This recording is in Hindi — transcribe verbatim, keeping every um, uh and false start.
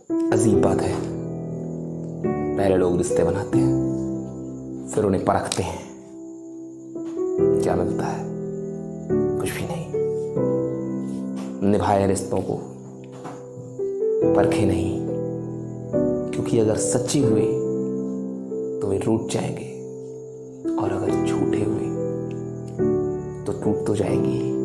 अजीब बात है, पहले लोग रिश्ते बनाते हैं, फिर उन्हें परखते हैं, क्या मिलता है? कुछ भी नहीं। निभाए रिश्तों को, परखे नहीं, क्योंकि अगर सच्ची हुए तो वे रूठ जाएंगे, और अगर झूठे हुए तो टूट तो जाएंगे।